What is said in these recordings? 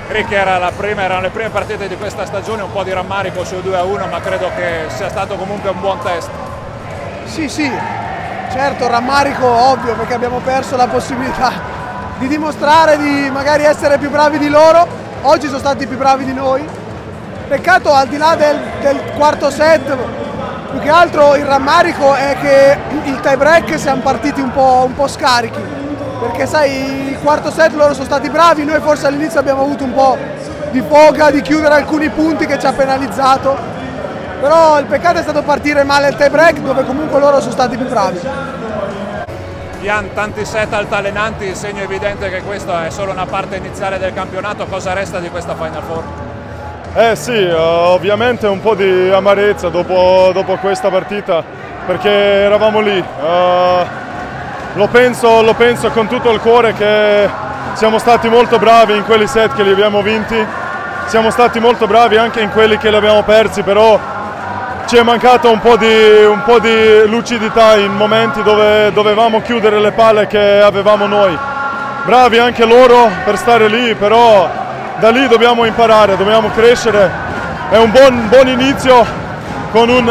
Ricky, erano le prime partite di questa stagione, un po' di rammarico sul 2-1, ma credo che sia stato comunque un buon test. Sì, certo, rammarico ovvio, perché abbiamo perso la possibilità di dimostrare di magari essere più bravi di loro. Oggi sono stati più bravi di noi. Peccato, al di là del quarto set, più che altro il rammarico è che il tie break siamo partiti un po' scarichi. Perché sai, il quarto set loro sono stati bravi, noi forse all'inizio abbiamo avuto un po' di foga di chiudere alcuni punti che ci ha penalizzato, però il peccato è stato partire male il tie break, dove comunque loro sono stati più bravi. Jan, tanti set altalenanti, segno evidente che questa è solo una parte iniziale del campionato. Cosa resta di questa Final Four? Sì, ovviamente un po' di amarezza dopo questa partita, perché eravamo lì. Lo penso con tutto il cuore che siamo stati molto bravi in quelli set che li abbiamo vinti, siamo stati molto bravi anche in quelli che li abbiamo persi, però ci è mancato un po' di lucidità in momenti dove dovevamo chiudere le palle che avevamo noi. Bravi anche loro per stare lì, però da lì dobbiamo imparare, dobbiamo crescere. È un buon inizio con un...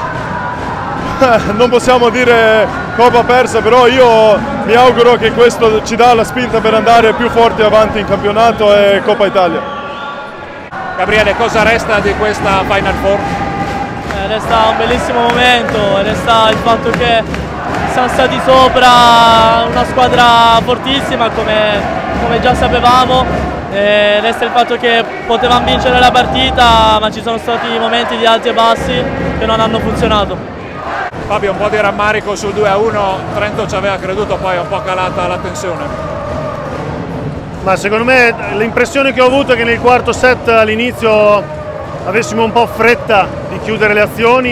non possiamo dire Coppa persa, però io mi auguro che questo ci dà la spinta per andare più forti avanti in campionato e Coppa Italia. Gabriele, cosa resta di questa Final Four? Resta un bellissimo momento, resta il fatto che siamo stati sopra una squadra fortissima come già sapevamo, resta il fatto che potevamo vincere la partita, ma ci sono stati momenti di alti e bassi che non hanno funzionato. Fabio, un po' di rammarico sul 2-1, Trento ci aveva creduto, poi è un po' calata la tensione. Ma secondo me l'impressione che ho avuto è che nel quarto set all'inizio avessimo un po' fretta di chiudere le azioni,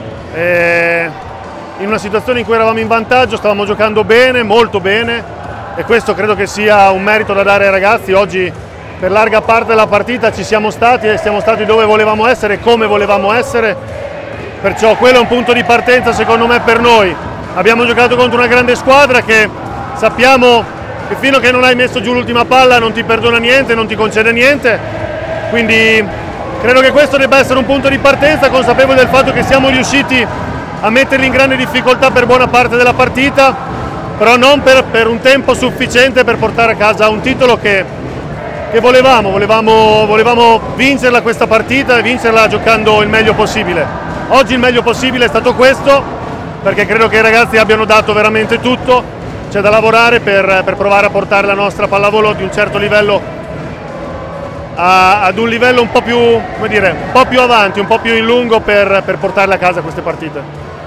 in una situazione in cui eravamo in vantaggio, stavamo giocando bene, molto bene, e questo credo che sia un merito da dare ai ragazzi. Oggi per larga parte della partita ci siamo stati e siamo stati dove volevamo essere e come volevamo essere. Perciò quello è un punto di partenza secondo me per noi. Abbiamo giocato contro una grande squadra che sappiamo che fino a che non hai messo giù l'ultima palla non ti perdona niente, non ti concede niente. Quindi credo che questo debba essere un punto di partenza, consapevoli del fatto che siamo riusciti a metterli in grande difficoltà per buona parte della partita, però non per un tempo sufficiente per portare a casa un titolo che volevamo vincerla questa partita e vincerla giocando il meglio possibile. Oggi il meglio possibile è stato questo, perché credo che i ragazzi abbiano dato veramente tutto. C'è da lavorare per provare a portare la nostra pallavolo di un certo livello ad un livello un po' più, come dire, un po' più avanti, un po' più in lungo per portarle a casa queste partite.